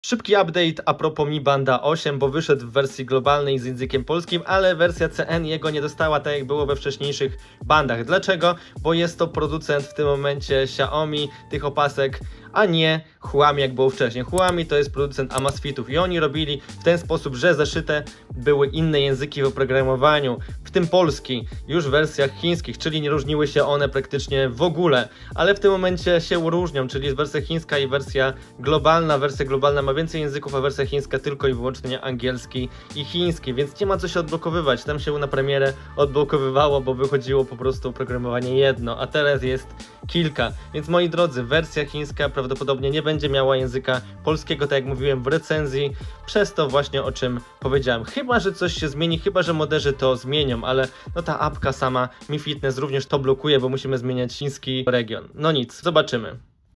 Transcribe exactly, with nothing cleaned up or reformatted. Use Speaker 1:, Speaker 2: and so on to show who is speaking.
Speaker 1: Szybki update a propos Mi Banda osiem, bo wyszedł w wersji globalnej z językiem polskim, ale wersja C N jego nie dostała tak jak było we wcześniejszych bandach. Dlaczego? Bo jest to producent w tym momencie Xiaomi tych opasek, a nie Huami jak było wcześniej. Huami to jest producent Amazfitów i oni robili w ten sposób, że zaszyte były inne języki w oprogramowaniu, w tym polski, już w wersjach chińskich, czyli nie różniły się one praktycznie w ogóle, ale w tym momencie się różnią, czyli jest wersja chińska i wersja globalna. Wersja globalna ma więcej języków, a wersja chińska tylko i wyłącznie angielski i chiński, więc nie ma co się odblokowywać. Tam się na premierę odblokowywało, bo wychodziło po prostu oprogramowanie jedno, a teraz jest kilka. Więc moi drodzy, wersja chińska prawdopodobnie nie będzie miała języka polskiego, tak jak mówiłem w recenzji, przez to właśnie o czym powiedziałem. Chyba że coś się zmieni, chyba że moderzy to zmienią, ale no ta apka sama Mi Fitness również to blokuje, bo musimy zmieniać chiński region. No nic, zobaczymy.